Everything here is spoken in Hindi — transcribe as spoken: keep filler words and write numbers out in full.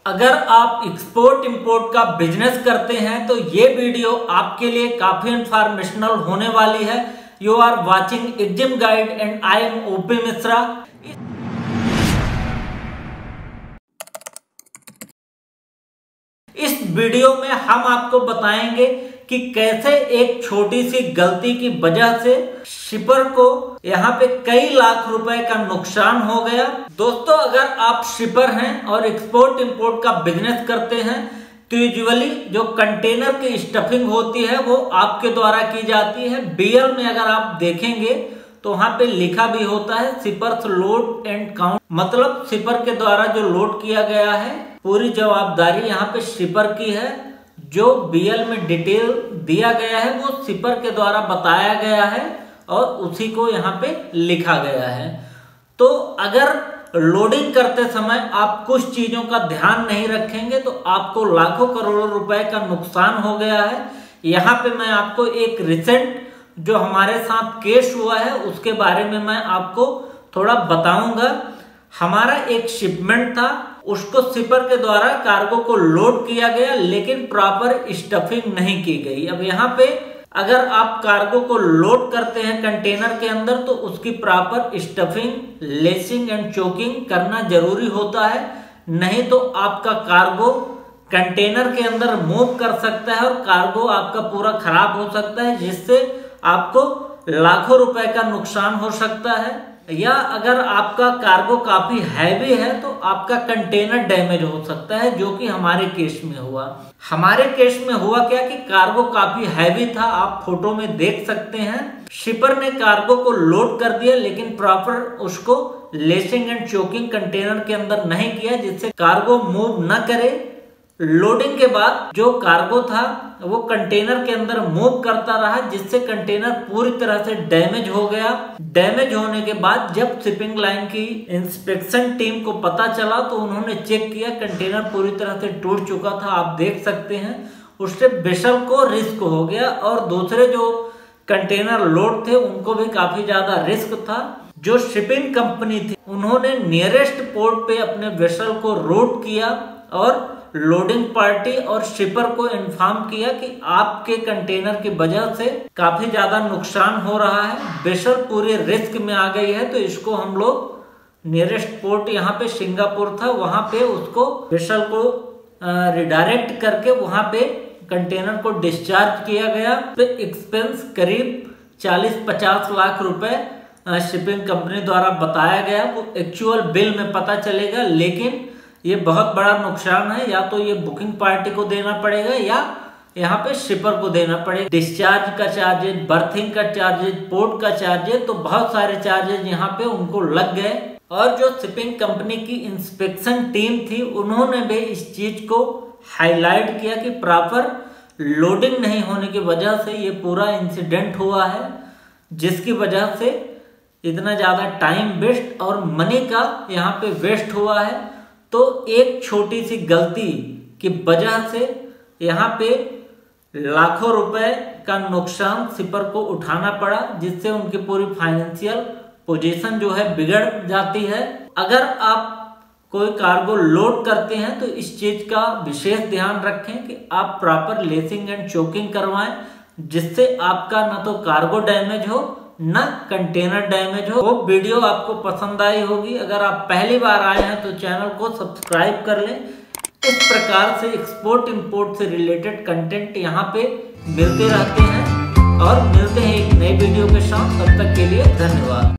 अगर आप एक्सपोर्ट इंपोर्ट का बिजनेस करते हैं तो ये वीडियो आपके लिए काफी इंफॉर्मेशनल होने वाली है। You are watching exam guide and I am O P Mishra. इस वीडियो में हम आपको बताएंगे कि कैसे एक छोटी सी गलती की वजह से शिपर को यहाँ पे कई लाख रुपए का नुकसान हो गया। दोस्तों, अगर आप शिपर हैं और एक्सपोर्ट इंपोर्ट का बिजनेस करते हैं तो यूजुअली जो कंटेनर की स्टफिंग होती है वो आपके द्वारा की जाती है। बीएल में अगर आप देखेंगे तो वहां पे लिखा भी होता है शिपर्स लोड एंड काउंट, मतलब शिपर के द्वारा जो लोड किया गया है पूरी जवाबदारी यहाँ पे शिपर की है। जो बीएल में डिटेल दिया गया है वो शिपर के द्वारा बताया गया है और उसी को यहाँ पे लिखा गया है। तो अगर लोडिंग करते समय आप कुछ चीजों का ध्यान नहीं रखेंगे तो आपको लाखों करोड़ों रुपए का नुकसान हो गया है। यहाँ पे मैं आपको एक रिसेंट जो हमारे साथ केस हुआ है उसके बारे में मैं आपको थोड़ा बताऊंगा। हमारा एक शिपमेंट था, उसको शिपर के द्वारा कार्गो को लोड किया गया लेकिन प्रॉपर स्टफिंग नहीं की गई। अब यहाँ पे अगर आप कार्गो को लोड करते हैं कंटेनर के अंदर तो उसकी proper stuffing, lacing and choking करना जरूरी होता है, नहीं तो आपका कार्गो कंटेनर के अंदर मूव कर सकता है और कार्गो आपका पूरा खराब हो सकता है, जिससे आपको लाखों रुपए का नुकसान हो सकता है। या अगर आपका कार्गो काफी हैवी है तो आपका कंटेनर डैमेज हो सकता है, जो कि हमारे केस में हुआ। हमारे केस में हुआ क्या कि कार्गो काफी हैवी था, आप फोटो में देख सकते हैं। शिपर ने कार्गो को लोड कर दिया लेकिन प्रॉपर उसको लेसिंग एंड चोकिंग कंटेनर के अंदर नहीं किया, जिससे कार्गो मूव न करे। लोडिंग के बाद जो कार्गो था वो कंटेनर के अंदर मूव करता रहा, जिससे कंटेनर पूरी तरह से डैमेज हो गया। डैमेज होने के बाद जब शिपिंग लाइन की इंस्पेक्शन टीम को पता चला तो उन्होंने चेक किया, कंटेनर पूरी तरह से टूट चुका था, आप देख सकते हैं। उससे वेसल को रिस्क हो गया और दूसरे जो कंटेनर लोड थे उनको भी काफी ज्यादा रिस्क था। जो शिपिंग कंपनी थी उन्होंने नियरेस्ट पोर्ट पे अपने वेसल को रूट किया और लोडिंग पार्टी और शिपर को इन्फॉर्म किया कि आपके कंटेनर की वजह से काफी ज्यादा नुकसान हो रहा है, वेसल पूरे रिस्क में आ गई है, तो इसको हम लोग नियरेस्ट पोर्ट यहाँ पे सिंगापुर था, वहां पे उसको वेसल को रिडायरेक्ट करके वहां पे कंटेनर को डिस्चार्ज किया गया। तो एक्सपेंस करीब चालीस पचास लाख रुपए शिपिंग कंपनी द्वारा बताया गया, वो एक्चुअल बिल में पता चलेगा, लेकिन ये बहुत बड़ा नुकसान है। या तो ये बुकिंग पार्टी को देना पड़ेगा या यहाँ पे शिपर को देना पड़ेगा। डिस्चार्ज का चार्जेज, बर्थिंग का चार्जेज, पोर्ट का चार्जेज, तो बहुत सारे चार्जेज यहाँ पे उनको लग गए। और जो शिपिंग कंपनी की इंस्पेक्शन टीम थी उन्होंने भी इस चीज को हाईलाइट किया कि प्रॉपर लोडिंग नहीं होने की वजह से ये पूरा इंसिडेंट हुआ है, जिसकी वजह से इतना ज्यादा टाइम वेस्ट और मनी का यहाँ पे वेस्ट हुआ है। तो एक छोटी सी गलती की वजह से यहाँ पे लाखों रुपए का नुकसान शिपर को उठाना पड़ा, जिससे उनकी पूरी फाइनेंशियल पोजीशन जो है बिगड़ जाती है। अगर आप कोई कार्गो लोड करते हैं तो इस चीज का विशेष ध्यान रखें कि आप प्रॉपर लेसिंग एंड चोकिंग करवाएं, जिससे आपका ना तो कार्गो डैमेज हो ना कंटेनर डैमेज हो। वो वीडियो आपको पसंद आई होगी। अगर आप पहली बार आए हैं तो चैनल को सब्सक्राइब कर लें। इस प्रकार से एक्सपोर्ट इंपोर्ट से रिलेटेड कंटेंट यहाँ पे मिलते रहते हैं और मिलते हैं एक नई वीडियो के साथ। तब तक के लिए धन्यवाद।